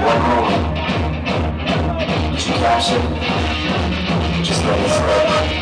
one moment that you captured, just let it slip.